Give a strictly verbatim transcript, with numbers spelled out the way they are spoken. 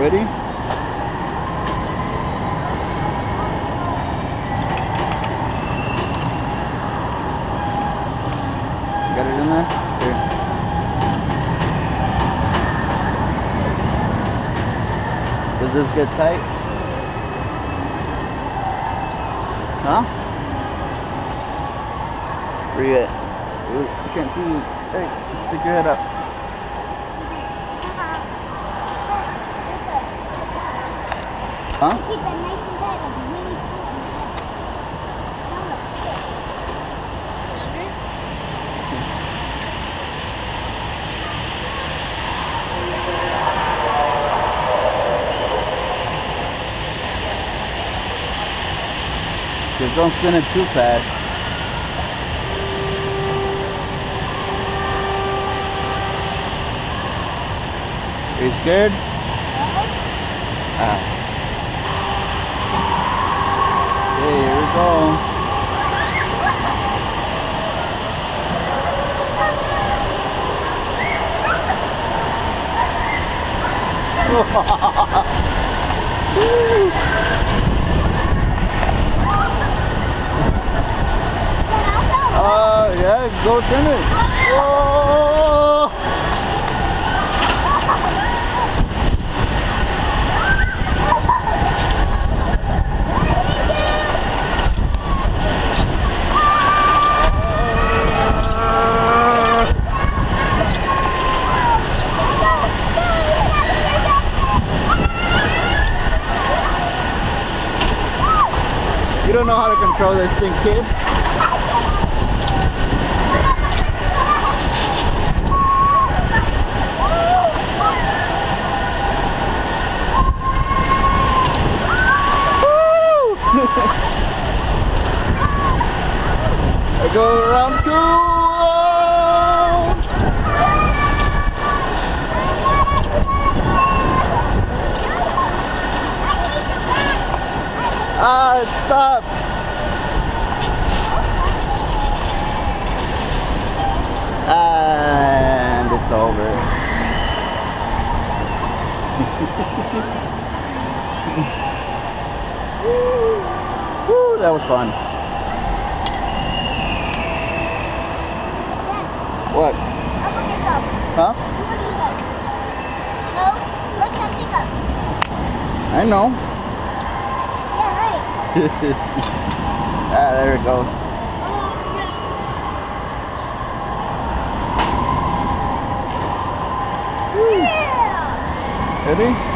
Ready? Got it in there? Here. Does this get tight? Huh? Where you at? Ooh, I can't see you. Hey, stick your head up. Huh? Keep that nice and tight, like really tight. Just don't spin it too fast. Are you scared? Ah. Okay, here we go. Uh, yeah, go turn it. Whoa! You don't know how to control this thing, kid. I go around two. Ah, it stopped. And it's over. Woo, that was fun. What? Unlock yourself. Huh? Unlock yourself. No, look that thing up. I know. Yeah, right. Ah, there it goes. Yeah. Ready?